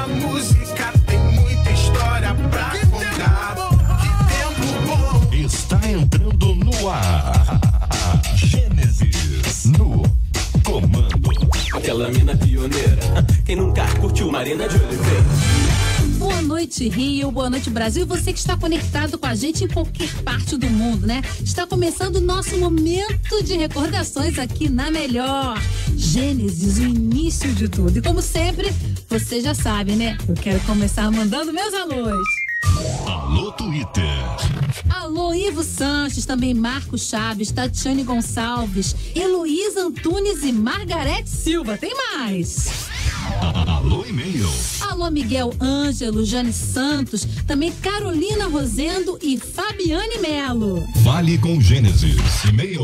minha música tem muita história pra contar. Que tempo bom. Está entrando no ar. Gênesis no comando. Aquela mina pioneira, quem nunca curtiu Marina de Oliveira? Boa noite, Rio, boa noite, Brasil. Você que está conectado com a gente em qualquer parte do mundo, né? Está começando o nosso momento de recordações aqui na Melhor. Gênesis, o início de tudo. E como sempre, você já sabe, né? Eu quero começar mandando meus alôs. Alô, Twitter. Alô, Ivo Sanches, também Marcos Chaves, Tatiane Gonçalves, Heloísa Antunes e Margarete Silva. Tem mais. Alô, e-mail. Alô, Miguel Ângelo, Jane Santos, também Carolina Rosendo e Fabiane Melo. Fale com Gênesis. E-mail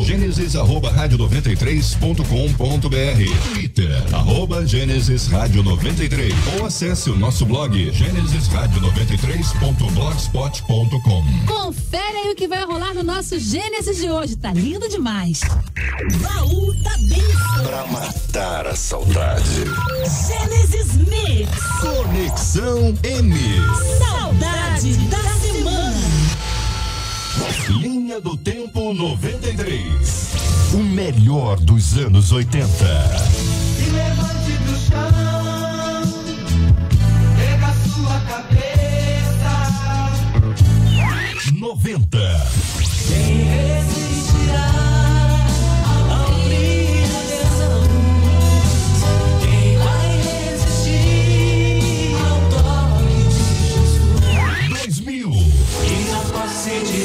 genesis@radio93.com.br. Twitter @Gênesis Rádio 93. Ou acesse o nosso blog genesisradio93.blogspot.com. Confere aí o que vai rolar no nosso Gênesis de hoje. Tá lindo demais. Baú da Benção. Pra matar a saudade. Gênesis Mix. Conexão M. Saudade da semana. Linha do Tempo 93. O melhor dos anos 80. Se levante do chão, pega a sua cabeça. 90. Quem resistirá ao brilho dessa luz? Quem vai resistir ao toque de Jesus? 2000. E na face de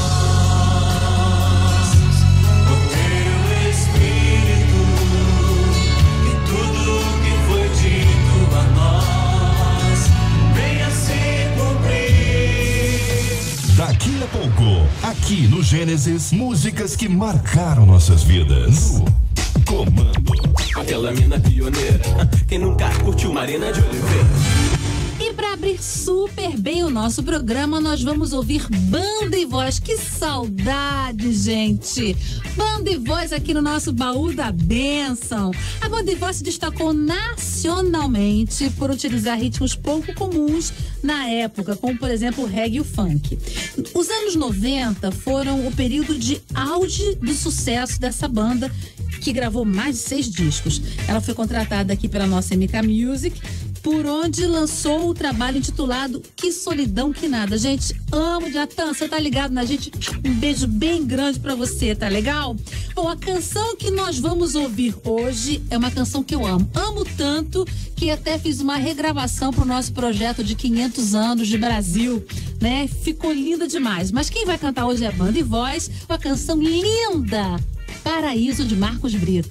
nós, o teu Espírito, e tudo que foi dito a nós venha se cumprir. Daqui a pouco, aqui no Gênesis, músicas que marcaram nossas vidas. No comando. Aquela mina pioneira, quem nunca curtiu Marina de Oliveira? E para abrir super bem o nosso programa, nós vamos ouvir Banda e Voz. Que saudade, gente! Banda e Voz aqui no nosso Baú da Benção. A Banda e Voz se destacou nacionalmente por utilizar ritmos pouco comuns na época, como por exemplo o reggae e o funk. Os anos 90 foram o período de auge do sucesso dessa banda, que gravou mais de 6 discos. Ela foi contratada aqui pela nossa MK Music, por onde lançou o trabalho intitulado Que Solidão Que Nada. Gente, amo, Jatan, você tá ligado na gente? Um beijo bem grande pra você, tá legal? Bom, a canção que nós vamos ouvir hoje é uma canção que eu amo. Amo tanto que até fiz uma regravação pro nosso projeto de 500 anos de Brasil, né? Ficou linda demais. Mas quem vai cantar hoje é a Banda e Voz, uma canção linda, Paraíso, de Marcos Brito.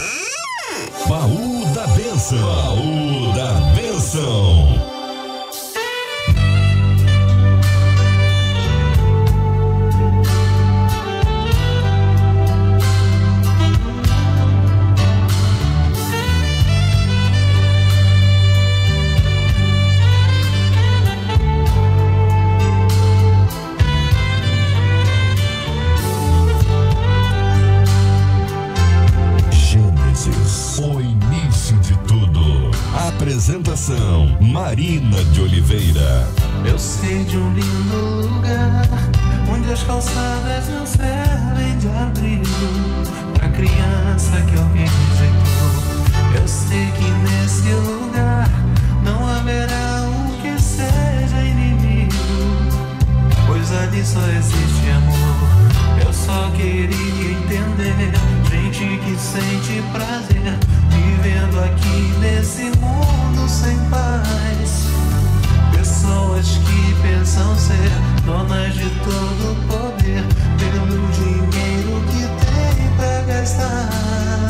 Baú da Benção. Baú da Benção. O início de tudo. Apresentação: Marina de Oliveira. Eu sei de um lindo lugar onde as calçadas não servem de abrigo pra criança que alguém rejeitou. Eu sei que nesse lugar não haverá um que seja inimigo, pois ali só existe amor. Eu só queria entender gente que sente prazer vivendo aqui nesse mundo sem paz. Pessoas que pensam ser donas de todo o poder, tendo o dinheiro que tem pra gastar.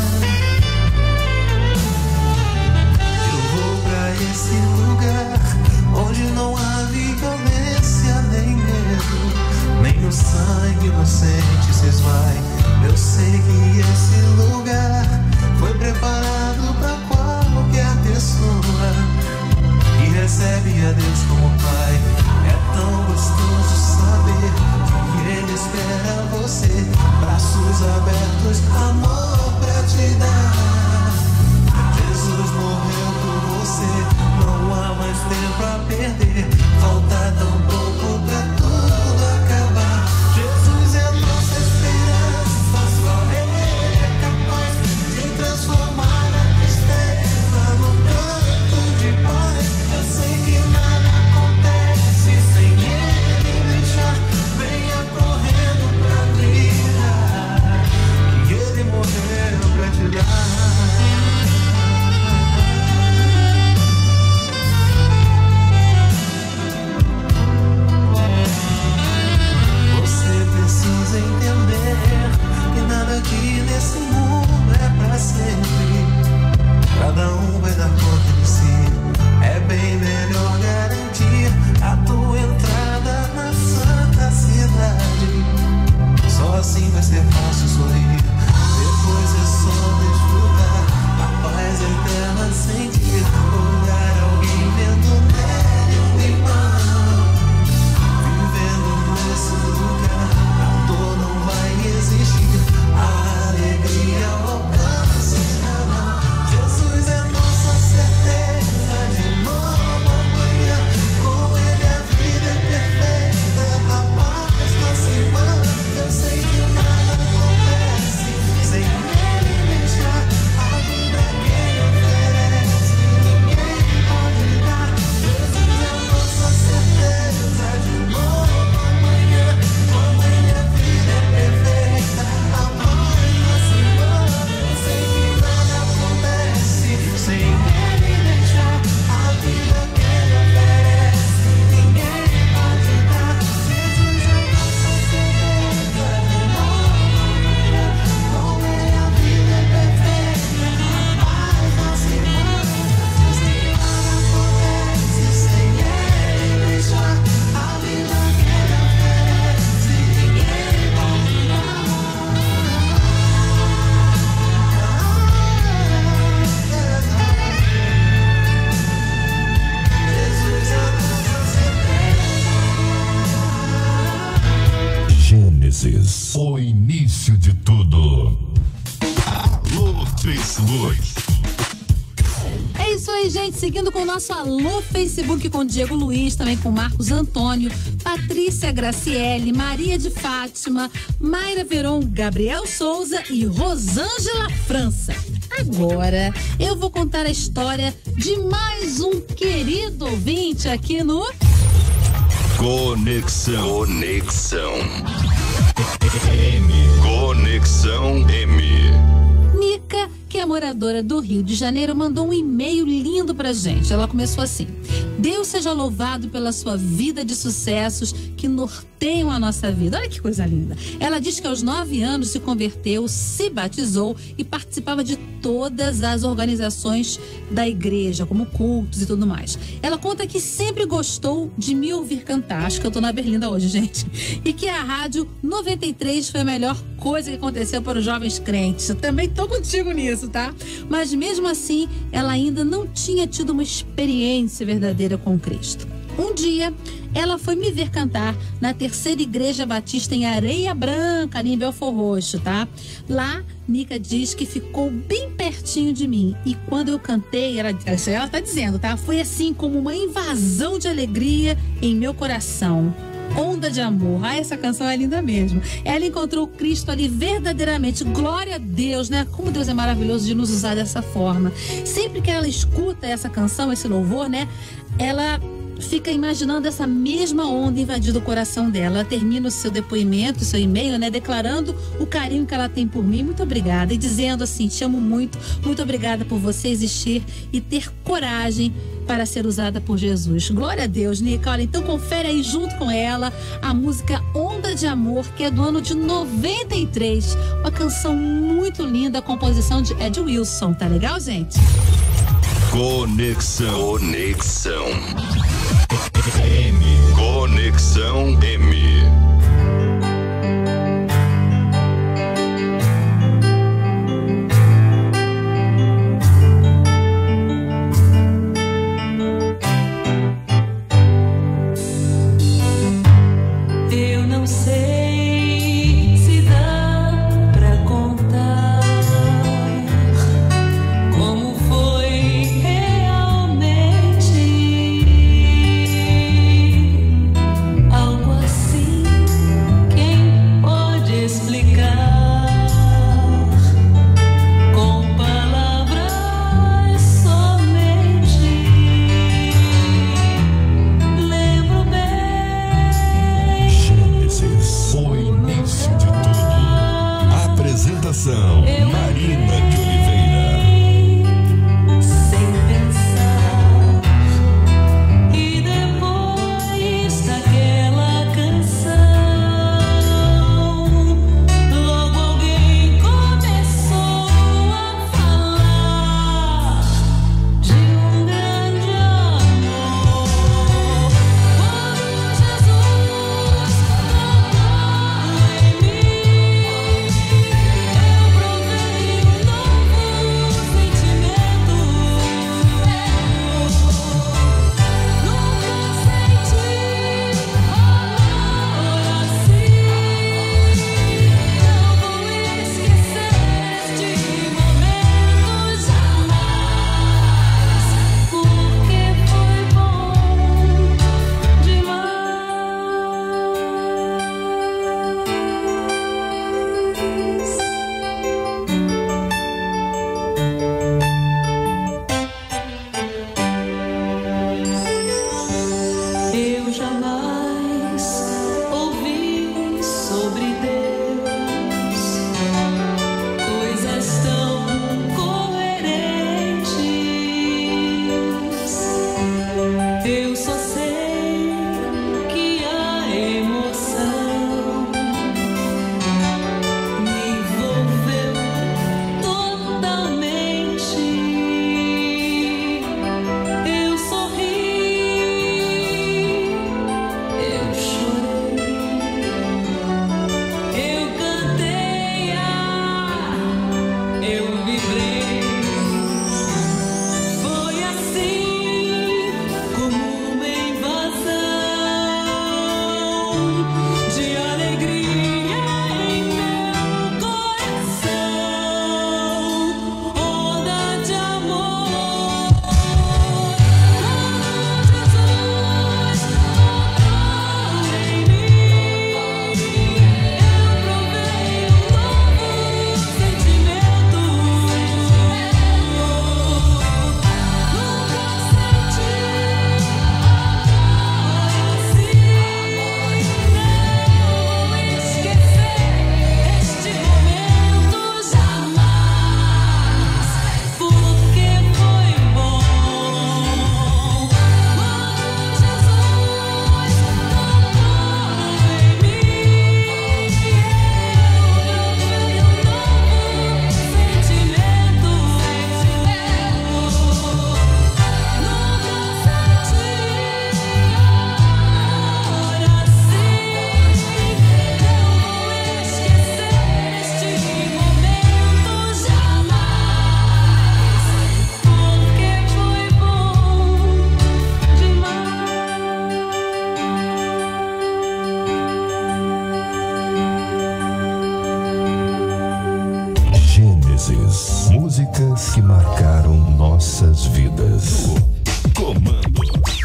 Eu vou pra esse lugar onde não há violência nem medo, nem o sangue inocente se esvai. Eu sei que esse lugar foi preparado pra qualquer pessoa que recebe a Deus como Pai. É tão gostoso saber que Ele espera você, braços abertos, amor pra te dar. Jesus morreu por você, não há mais gente, seguindo com o nosso Alô Facebook com Diego Luiz, também com Marcos Antônio, Patrícia Graciele, Maria de Fátima, Mayra Veron, Gabriel Souza e Rosângela França. Agora eu vou contar a história de mais um querido ouvinte aqui no Conexão M. Conexão M. Nica, que é moradora do Rio de Janeiro, mandou um e-mail lindo pra gente. Ela começou assim: Deus seja louvado pela sua vida de sucessos que norteiam a nossa vida. Olha que coisa linda. Ela diz que aos 9 anos se converteu, se batizou e participava de todas as organizações da igreja, como cultos e tudo mais. Ela conta que sempre gostou de me ouvir cantar. Acho que eu tô na Berlinda hoje, gente. E que a Rádio 93 foi a melhor coisa que aconteceu para os jovens crentes. Eu também tô contigo nisso, tá? Mas mesmo assim, ela ainda não tinha tido uma experiência verdadeira com Cristo. Um dia, ela foi me ver cantar na Terceira Igreja Batista em Areia Branca, ali em Belfor Roxo, tá? Lá, Nica diz que ficou bem pertinho de mim. E quando eu cantei, ela tá dizendo, tá? Foi assim como uma invasão de alegria em meu coração. Onda de Amor. Ah, essa canção é linda mesmo. Ela encontrou Cristo ali verdadeiramente. Glória a Deus, né? Como Deus é maravilhoso de nos usar dessa forma. Sempre que ela escuta essa canção, esse louvor, né? Ela fica imaginando essa mesma onda invadindo o coração dela. Ela termina o seu depoimento, o seu e-mail, né? Declarando o carinho que ela tem por mim. Muito obrigada. E dizendo assim: te amo muito. Muito obrigada por você existir e ter coragem para ser usada por Jesus. Glória a Deus, Nica. Olha, então confere aí junto com ela a música Onda de Amor, que é do ano de 93. Uma canção muito linda, a composição de Ed Wilson. Tá legal, gente? Conexão M. Conexão M. Eu não sei se dá pra contar como foi realmente algo assim.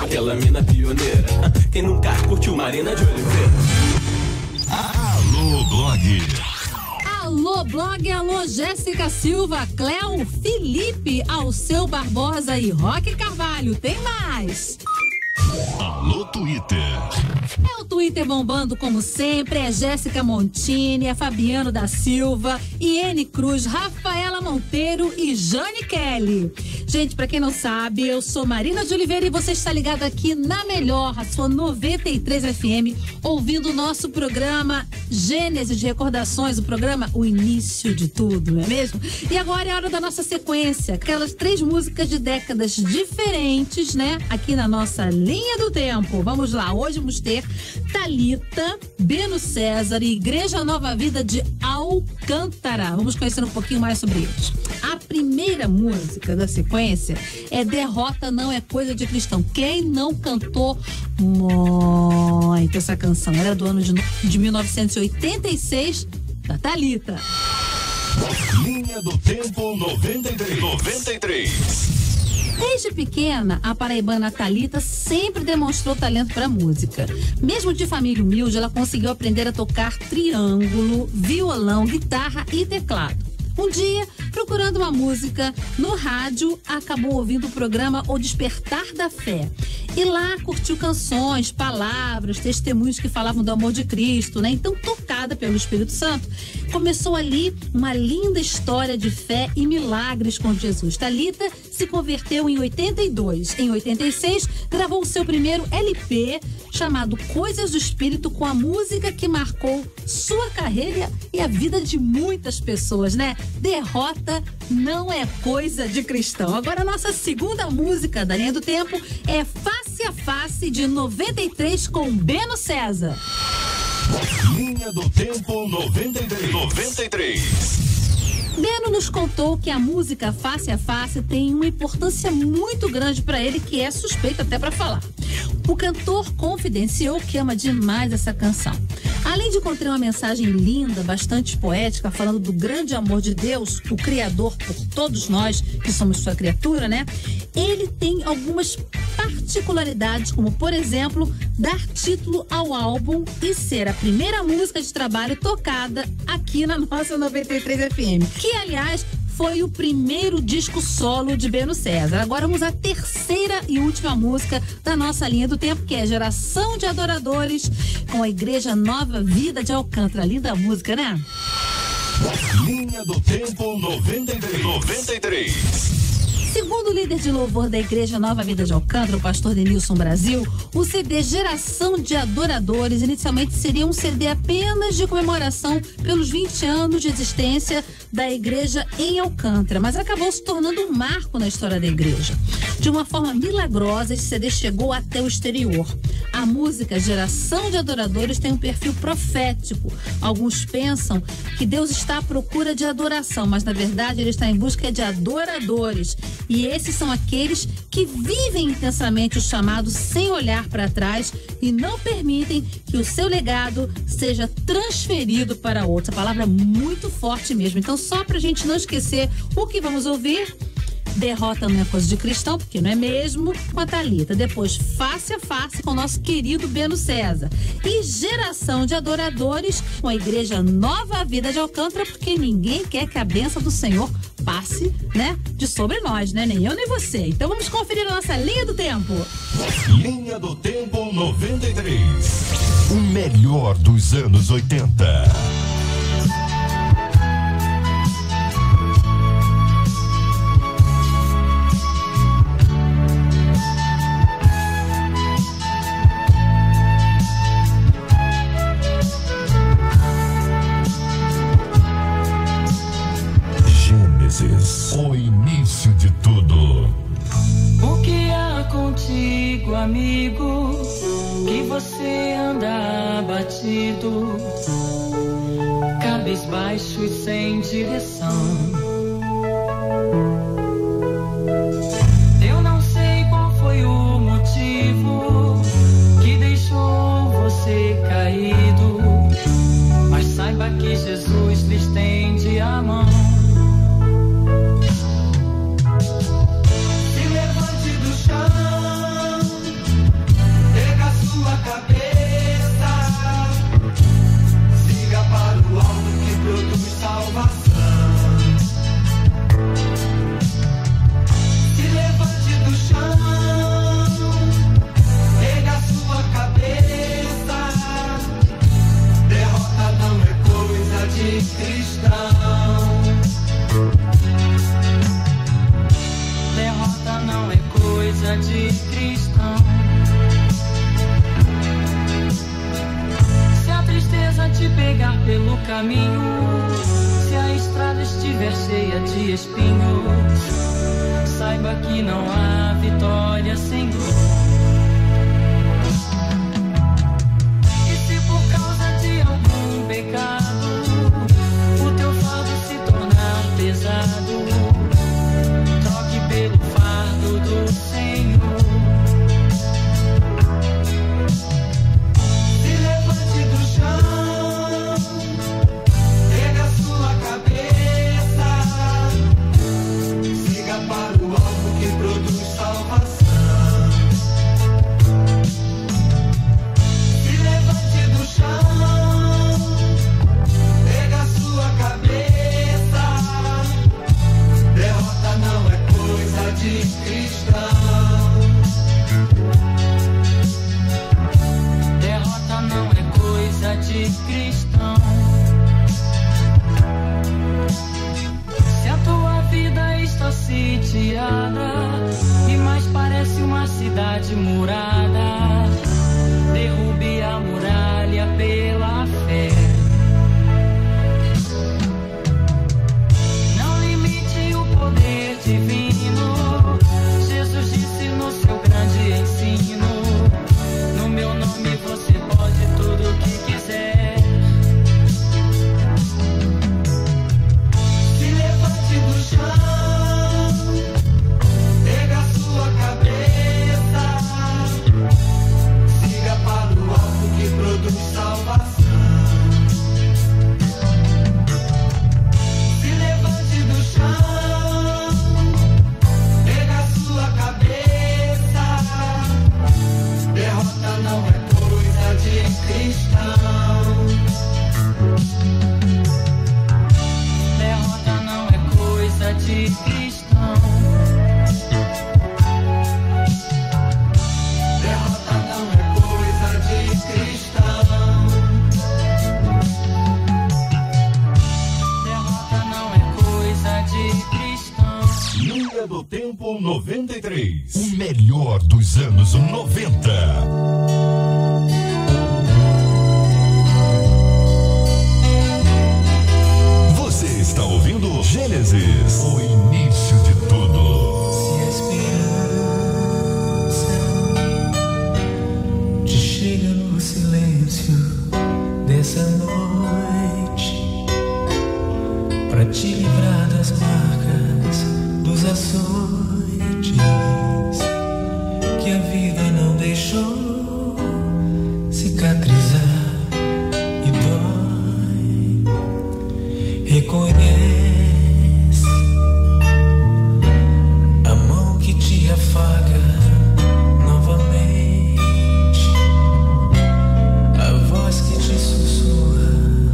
aquela mina pioneira. Quem nunca curtiu Marina de Oliveira? Alô, blog. Alô, blog, alô, Jéssica Silva, Cléo, Felipe, Alceu Barbosa e Roque Carvalho. Tem mais! Alô, Twitter. É o Twitter bombando como sempre, é Jéssica Montini, é Fabiano da Silva, Iene Cruz, Rafaela Monteiro e Jane Kelly. Gente, pra quem não sabe, eu sou Marina de Oliveira e você está ligado aqui na melhor, a sua 93 FM, ouvindo o nosso programa Gênesis de Recordações, o programa O Início de Tudo, não é mesmo? E agora é a hora da nossa sequência, aquelas 3 músicas de décadas diferentes, né? Aqui na nossa linha do tempo. Vamos lá, hoje vamos ter Thalita, Beno César e Igreja Nova Vida de Alcântara. Vamos conhecer um pouquinho mais sobre eles. A primeira música da sequência é Derrota Não É Coisa de Cristão. Quem não cantou muito essa canção? Era do ano de 1986, da Thalita. Linha do Tempo 93. Desde pequena, a paraibana Thalita sempre demonstrou talento para música. Mesmo de família humilde, ela conseguiu aprender a tocar triângulo, violão, guitarra e teclado. Um dia, procurando uma música no rádio, acabou ouvindo o programa O Despertar da Fé. E lá curtiu canções, palavras, testemunhos que falavam do amor de Cristo, né? Então, tocada pelo Espírito Santo, começou ali uma linda história de fé e milagres com Jesus. Thalita se converteu em 82. Em 86, gravou o seu primeiro LP, chamado Coisas do Espírito, com a música que marcou sua carreira e a vida de muitas pessoas, né? Derrota Não É Coisa de Cristão. Agora, a nossa segunda música da linha do tempo é Face a Face, de 93, com Beno César. Linha do Tempo 93. Beno nos contou que a música Face a Face tem uma importância muito grande para ele, que é suspeito até para falar. O cantor confidenciou que ama demais essa canção. Além de conter uma mensagem linda, bastante poética, falando do grande amor de Deus, o Criador por todos nós, que somos sua criatura, né? Ele tem algumas particularidades, como, por exemplo, dar título ao álbum e ser a primeira música de trabalho tocada aqui na nossa 93 FM, que, aliás, foi o primeiro disco solo de Beno César. Agora vamos à terceira e última música da nossa linha do tempo, que é Geração de Adoradores, com a Igreja Nova Vida de Alcântara. Linda música, né? Linha do Tempo 93. Segundo o líder de louvor da Igreja Nova Vida de Alcântara, o pastor Denilson Brasil, o CD Geração de Adoradores inicialmente seria um CD apenas de comemoração pelos 20 anos de existência da igreja em Alcântara, mas acabou se tornando um marco na história da igreja. De uma forma milagrosa, esse CD chegou até o exterior. A música Geração de Adoradores tem um perfil profético. Alguns pensam que Deus está à procura de adoração, mas na verdade ele está em busca de adoradores. E esses são aqueles que vivem intensamente o chamado sem olhar para trás e não permitem que o seu legado seja transferido para outros. A palavra é muito forte mesmo. Então, só para a gente não esquecer o que vamos ouvir: Derrota Não É Coisa de Cristão, porque não é mesmo, com a Thalita. Depois, Face a Face, com o nosso querido Beno César. E Geração de Adoradores, com a Igreja Nova Vida de Alcântara, porque ninguém quer que a bênção do Senhor passe, né, de sobre nós, né? Nem eu, nem você. Então vamos conferir a nossa linha do tempo. Linha do Tempo 93. O melhor dos anos 80. O início de tudo. O que há contigo, amigo, que você anda abatido, cabisbaixo e sem direção? Eu não sei qual foi o motivo que deixou você caído, mas saiba que Jesus lhe estende a mão. é cheia de espinhos, saiba que não há vitória sem dor. E se por causa de algum pecado o teu fardo se tornar pesado, troque pelo fardo do Senhor. Se levante do chão, pega a sua cabeça, siga para o alvo que produz salvação. Se levante do chão, pega a sua cabeça, derrota não é coisa de cristão. Derrota não é coisa de cristão. Se a tua vida está sitiada e mais parece uma cidade murada, derrube a muralha pela fé. Não limite o poder divino. Jesus disse no seu grande ensino: no meu nome você pode tudo o que quiser. Se levante do chão, pega a sua cabeça, siga para o alvo que produz salvação. Se levante do chão, pega a sua cabeça, derrota não é coisa de cristão. Derrota não é coisa de cristão. Derrota não é coisa de cristão. Derrota não é coisa de cristão. Linha do Tempo 93. O melhor dos anos 90. Você está ouvindo Gênesis, o início de tudo. Se a esperança te chega no silêncio dessa noite, pra te livrar das marcas dos açoites que a vida não deixou cicatrizar e dói, reconhece a mão que te afaga novamente, a voz que te sussurra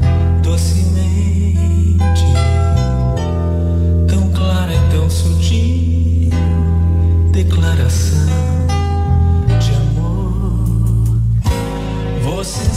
docemente, tão clara e tão sutil, declaração de amor. Você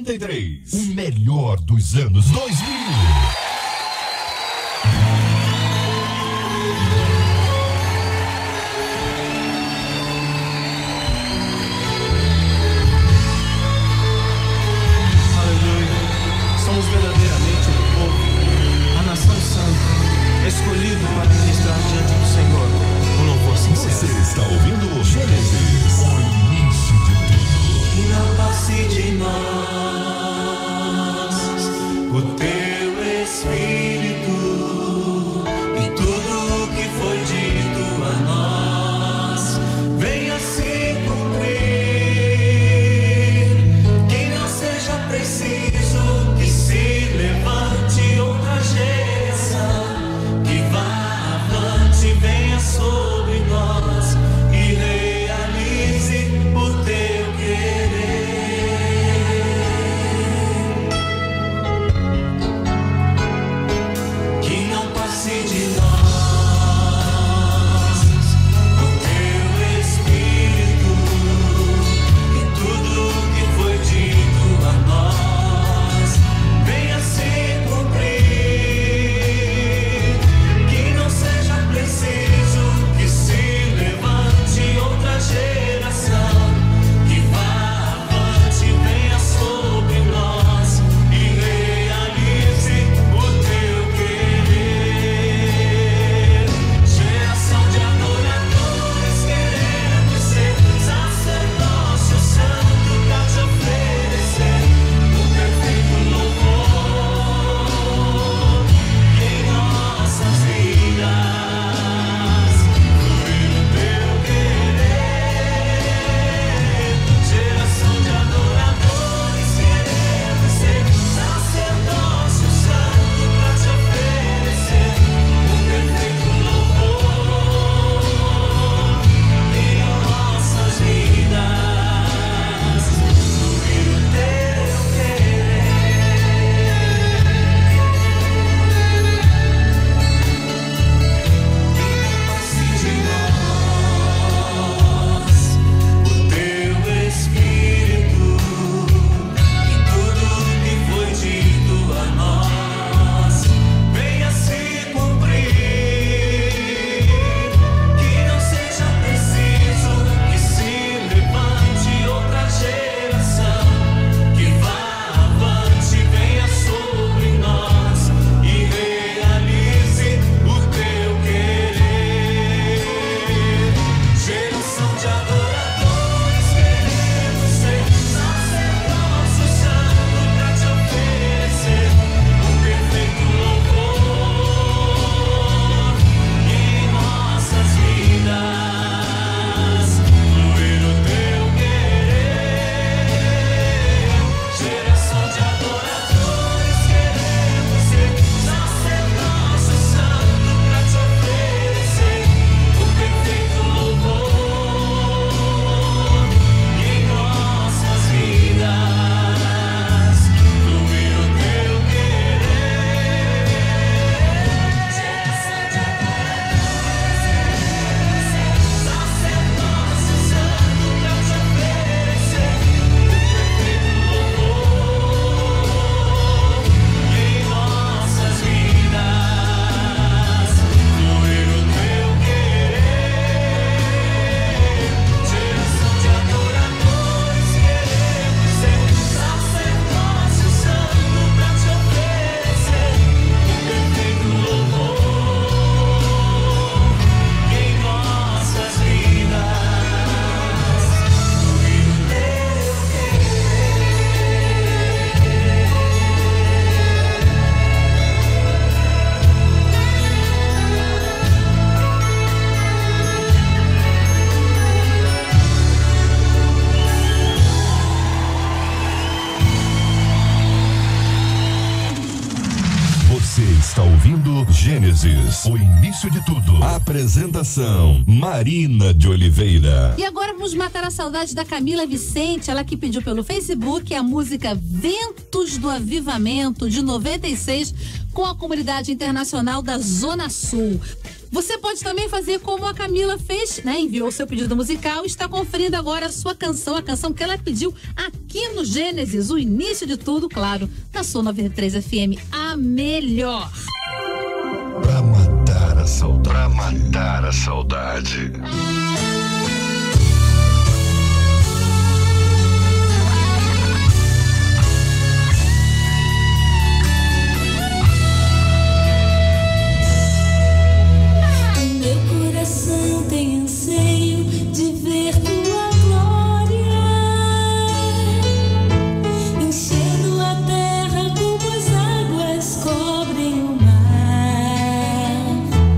93. O melhor dos anos 2000. Somos verdadeiramente o povo, a nação santa, escolhido para ministrar diante do Senhor um louvor sincero. Você está ouvindo Gênesis, o início de tudo. Que não passe de nós o teu Espírito e tudo o que foi dito a nós venha se cumprir. Que não seja preciso que se levante outra geração, que vá avante, venha sobre nós e realize o teu querer. Que não passe de nós o teu Espírito e tudo o que foi dito a nós venha se cumprir. Que não seja preciso que se levante outra geração, que vá avante, venha sobre nós e realize o teu querer. Geração de adoradores queremos ser sacerdócio santo pra te oferecer o perfeito louvor. E em nossas vidas fluir o teu querer. Geração de adoradores queremos ser sacerdócio santo pra te oferecer o perfeito louvor. E em nossas vidas fluir o teu o teu Espírito e tudo o que foi dito a nós venha se cumprir. Que não seja preciso que se levante outra geração, que vá avante, venha sobre nós e realize o teu querer. Geração de adoradores queremos ser sacerdócio santo pra te oferecer o perfeito louvor. E em nossas vidas fluir o teu querer. Geração de adoradores queremos ser sacerdócio santo pra te oferecer o perfeito louvor. E em nossas vidas fluir o teu querer. Geração de adoradores queremos ser sacerdócio santo pra te oferecer o perfeito louvor. E em nossas vidas fluir o teu querer. Geração de adoradores queremos ser sacerdócio santo pra te oferecer o perfeito louvor. E em nossas vidas fluir o teu Você está ouvindo Gênesis, o início de tudo. Apresentação: Marina de Oliveira. E agora vamos matar a saudade da Camila Vicente, ela que pediu pelo Facebook a música Ventos do Avivamento, de 96, com a comunidade internacional da Zona Sul. Você pode também fazer como a Camila fez, né? Enviou seu pedido musical e está conferindo agora a sua canção, a canção que ela pediu aqui no Gênesis, o início de tudo, claro, na sua 93 FM, a melhor. Pra matar a saudade. Pra matar a saudade. Tem anseio de ver tua glória, enchendo a terra como as águas cobrem o mar,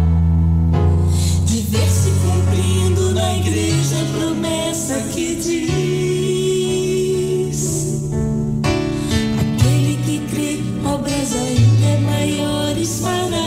de ver se cumprindo na igreja a promessa que diz: aquele que crê, obras ainda maiores fará.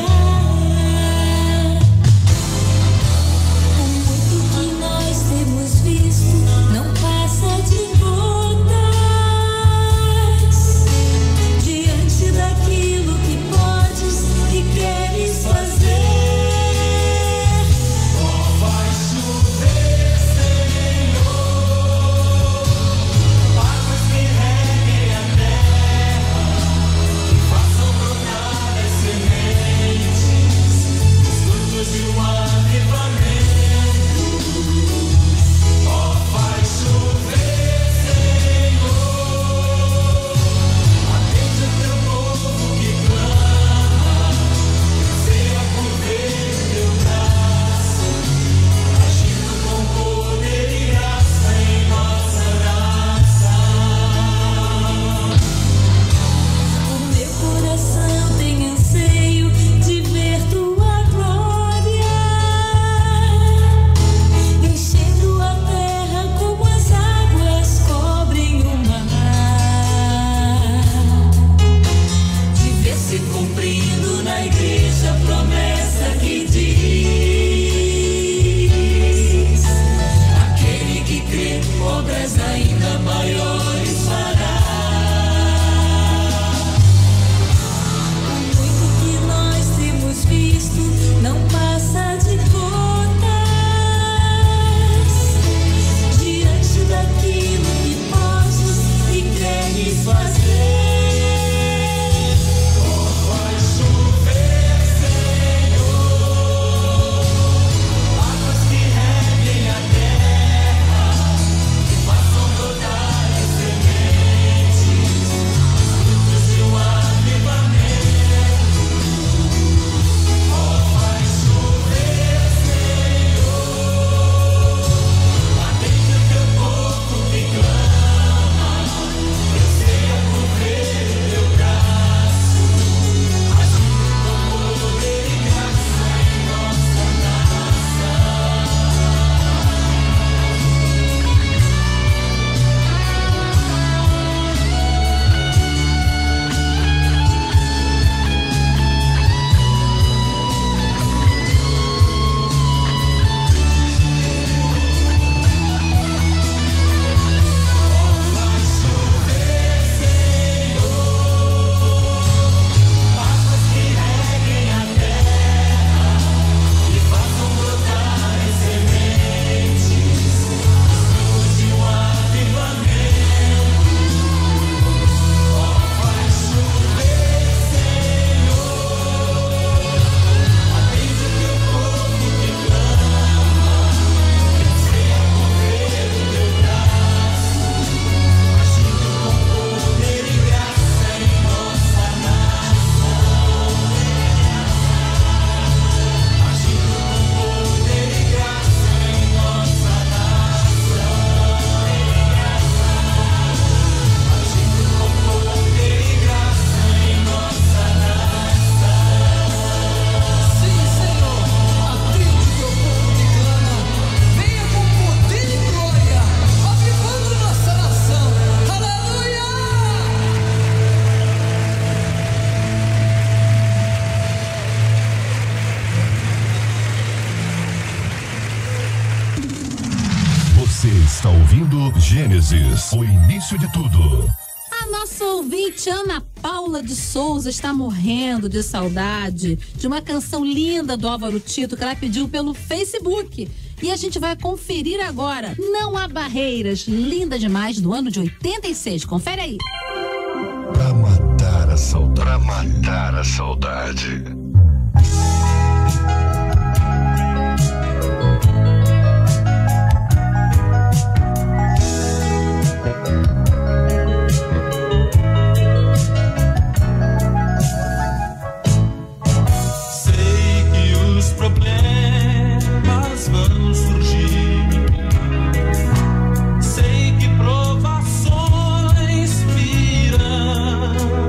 Você está ouvindo Gênesis, o início de tudo. A nossa ouvinte Ana Paula de Souza está morrendo de saudade de uma canção linda do Álvaro Tito que ela pediu pelo Facebook. E a gente vai conferir agora. Não Há Barreiras, linda demais, do ano de 86. Confere aí. Pra matar a saudade. Pra matar a saudade. Problemas vão surgir. Sei que provações virão.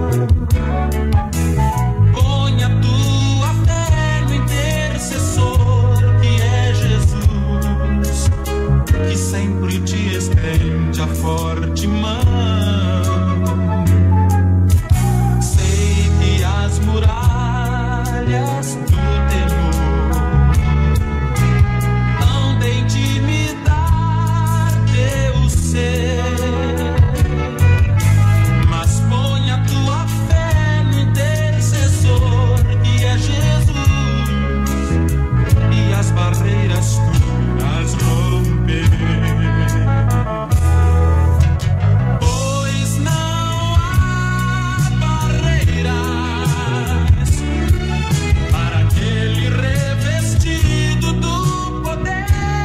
Põe a tua fé no intercessor que é Jesus, que sempre te estende a forte mão. Sei que as muralhas do temor mas põe a tua fé no intercessor que é Jesus, e as barreiras tu as romper. Pois não há barreiras para aquele revestido do poder.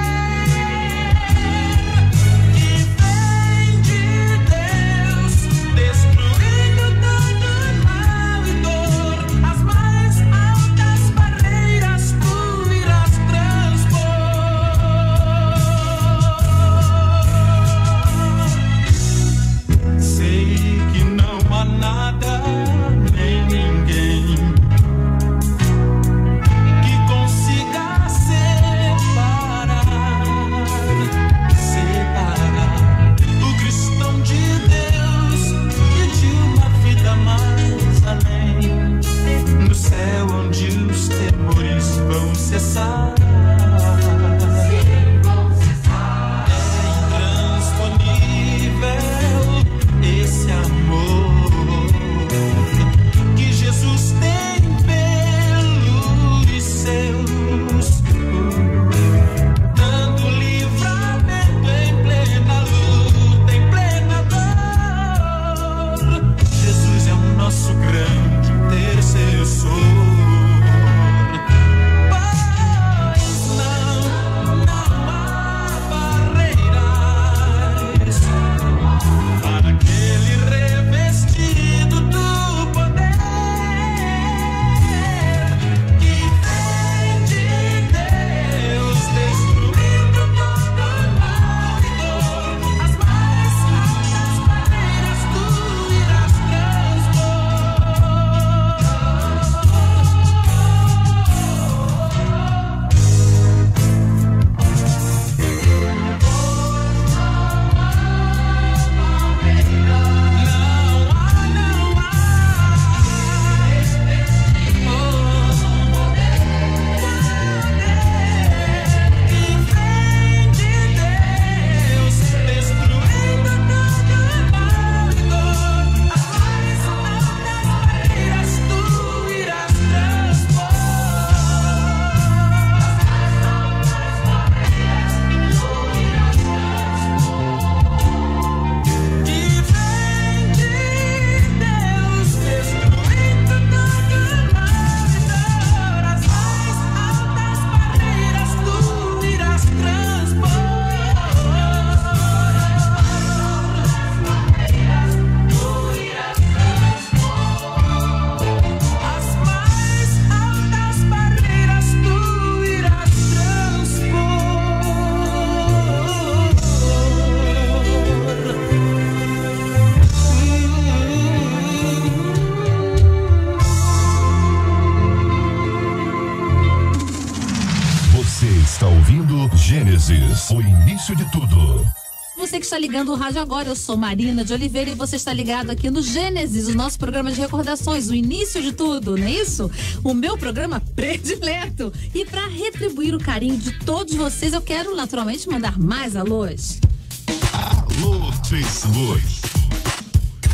Gênesis, o início de tudo. Você que está ligando o rádio agora, eu sou Marina de Oliveira e você está ligado aqui no Gênesis, o nosso programa de recordações, o início de tudo, não é isso? O meu programa predileto. E para retribuir o carinho de todos vocês, eu quero naturalmente mandar mais alôs. Alô, Três Luz.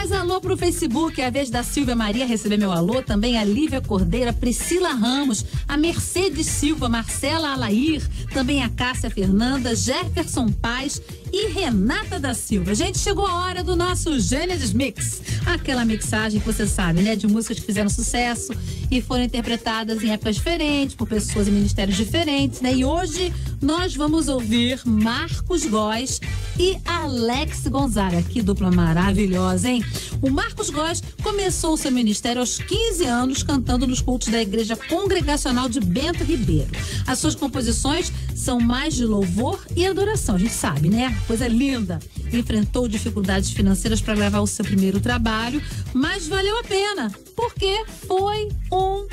Mais alô pro Facebook, é a vez da Silvia Maria receber meu alô, também a Lívia Cordeira, Priscila Ramos, a Mercedes Silva, Marcela Alair, também a Cássia Fernanda, Jefferson Paz e Renata da Silva. Gente, chegou a hora do nosso Gênesis Mix, aquela mixagem que você sabe, né, de músicas que fizeram sucesso e foram interpretadas em épocas diferentes, por pessoas em ministérios diferentes, né, e hoje nós vamos ouvir Marcos Góes e Alex Gonzaga. Que dupla maravilhosa, hein? O Marcos Góes começou o seu ministério aos 15 anos cantando nos cultos da Igreja Congregacional de Bento Ribeiro. As suas composições são mais de louvor e adoração, a gente sabe, né? Coisa linda. Enfrentou dificuldades financeiras para gravar o seu primeiro trabalho, mas valeu a pena, porque foi um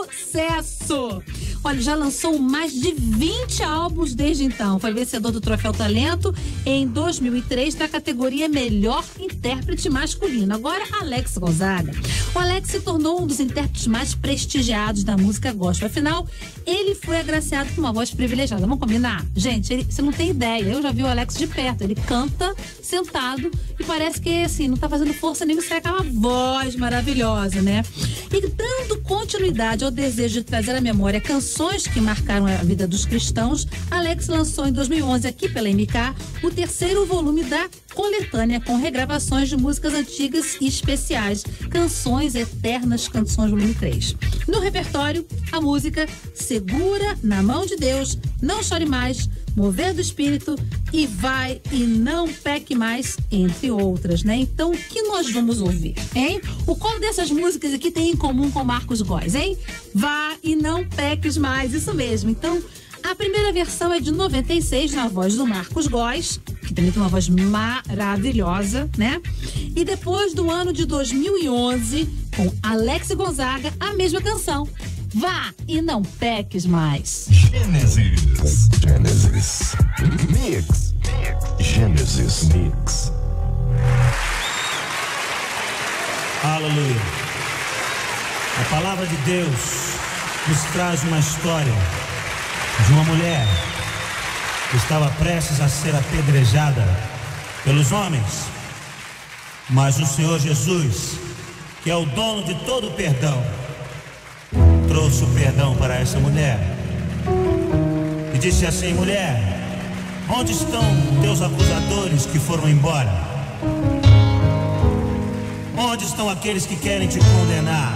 sucesso. Olha, já lançou mais de 20 álbuns desde então. Foi vencedor do Troféu Talento em 2003 da categoria Melhor Intérprete Masculino. Agora, Alex Gonzaga. O Alex se tornou um dos intérpretes mais prestigiados da música gospel. Afinal, ele foi agraciado com uma voz privilegiada. Vamos combinar? Gente, você não tem ideia. Eu já vi o Alex de perto. Ele canta sentado e parece que, assim, não tá fazendo força nenhuma. Sai aquela voz maravilhosa, né? E dando continuidade ao desejo de trazer à memória canções que marcaram a vida dos cristãos, Alex lançou em 2011, aqui pela MK, o terceiro volume da coletânea com regravações de músicas antigas e especiais, Canções Eternas, Canções Volume 3. No repertório, a música Segura na Mão de Deus, Não Chore Mais, Mover do Espírito e Vai e Não Peque Mais, entre outras, né? Então, o que nós vamos ouvir, hein? O qual dessas músicas aqui tem em comum com Marcos Góes, hein? Vá e não peques mais, isso mesmo. Então, a primeira versão é de 96, na voz do Marcos Góes, que também tem uma voz maravilhosa, né? E depois do ano de 2011, com Alex Gonzaga, a mesma canção. Vá e não peques mais. Gênesis. Gênesis. Mix. Gênesis Mix. Aleluia. A palavra de Deus nos traz uma história de uma mulher que estava prestes a ser apedrejada pelos homens, mas o Senhor Jesus, que é o dono de todo o perdão, trouxe o perdão para essa mulher e disse assim: mulher, onde estão teus acusadores que foram embora? Onde estão aqueles que querem te condenar?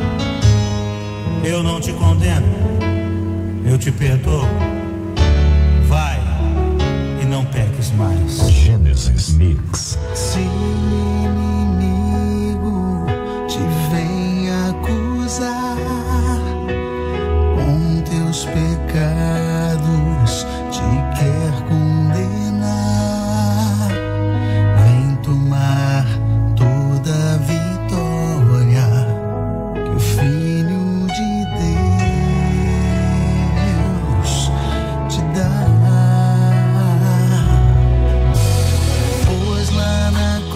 Eu não te condeno, eu te perdoo. Vai e não peques mais. Gênesis Mix. Se o inimigo te vem acusar com teus pecados, te quer condenar, vem tomar toda a vitória que o Filho de Deus te dá. Pois lá na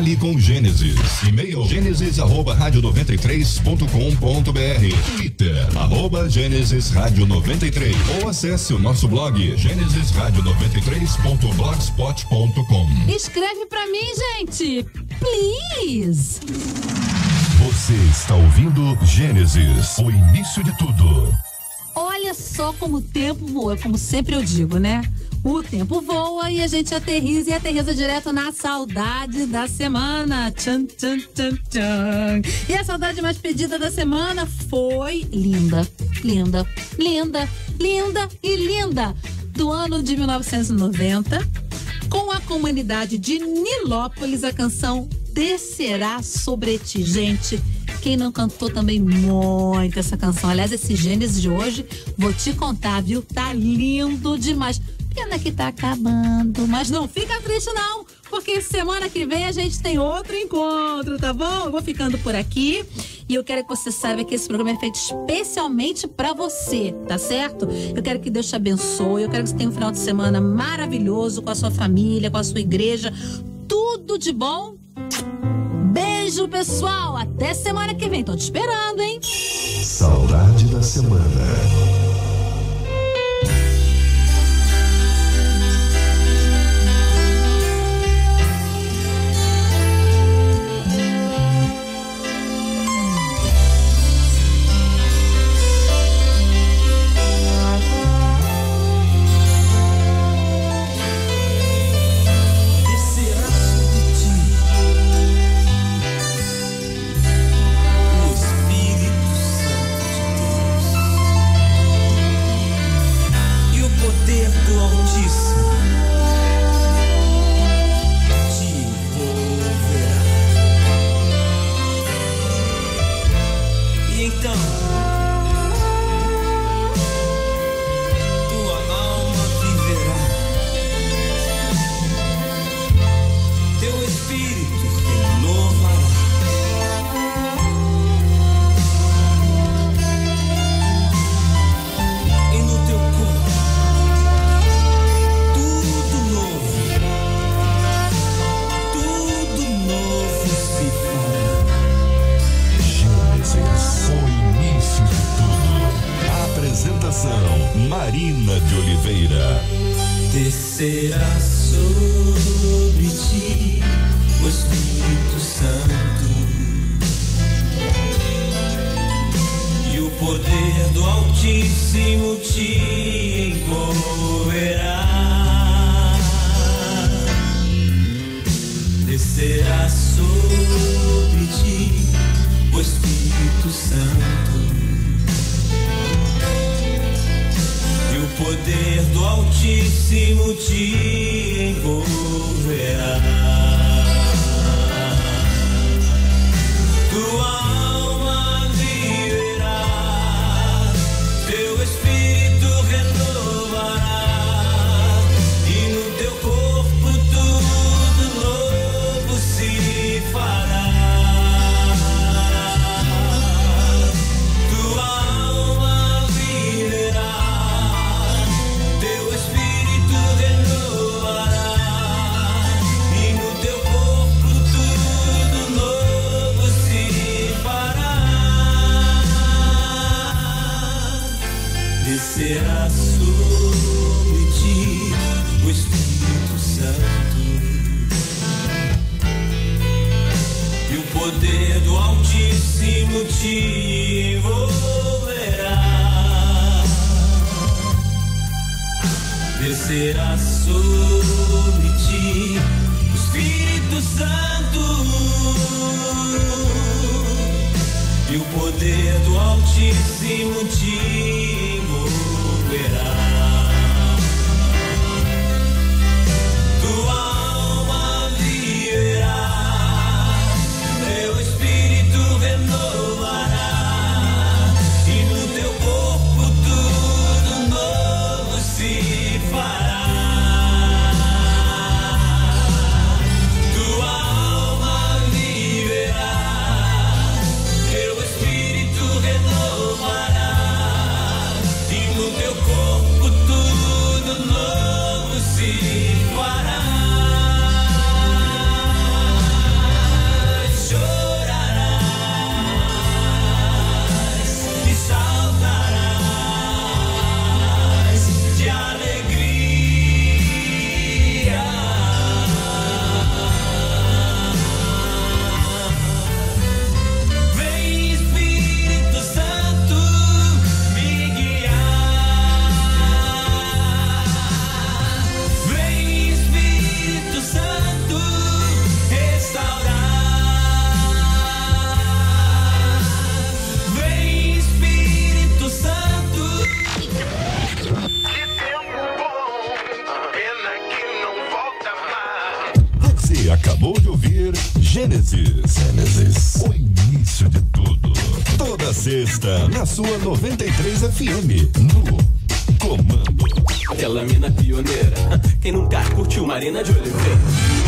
Fale com Gênesis. E-mail genesis@radio93.com.br. Twitter @Gênesis Rádio 93. Ou acesse o nosso blog genesisradio93.blogspot.com. Escreve pra mim, gente, please. Você está ouvindo Gênesis, o início de tudo. Olha só como o tempo voa, como sempre eu digo, né? O tempo voa e a gente aterriza direto na saudade da semana. Tchan, tchan, tchan, tchan. E a saudade mais pedida da semana foi linda, linda, linda, linda e linda, do ano de 1990, com a comunidade de Nilópolis, a canção Descerá Sobre Ti. Gente, quem não cantou também muito essa canção? Aliás, esse Gênesis de hoje, vou te contar, viu? Tá lindo demais. Pena que tá acabando, mas não fica triste não, porque semana que vem a gente tem outro encontro, tá bom? Eu vou ficando por aqui e eu quero que você saiba que esse programa é feito especialmente pra você, tá certo? Eu quero que Deus te abençoe, eu quero que você tenha um final de semana maravilhoso com a sua família, com a sua igreja, tudo de bom. Beijo, pessoal, até semana que vem, tô te esperando, hein? Saudade da semana. Marina de Oliveira. Descerá sobre ti o Espírito Santo e o poder do Altíssimo te envolverá. Descerá sobre ti o Espírito Santo e o poder do Altíssimo te envolverá. Tua alma viverá, teu espírito renovará, e no teu corpo tudo novo se fará. Tua alma viverá, teu espírito renovará, e no teu corpo tudo novo se fará. Descerá sobre ti o Espírito Santo e o poder do Altíssimo te envolverá. Descerá sobre ti o Espírito Santo e o poder do Altíssimo te envolverá. Tua alma viverá, teu espírito renovará, e no teu corpo tudo novo se fará. Tua alma viverá, teu espírito renovará, Gênesis. O início de tudo. Toda sexta, na sua 93 FM. No comando. Aquela mina pioneira, quem nunca curtiu Marina de Oliveira?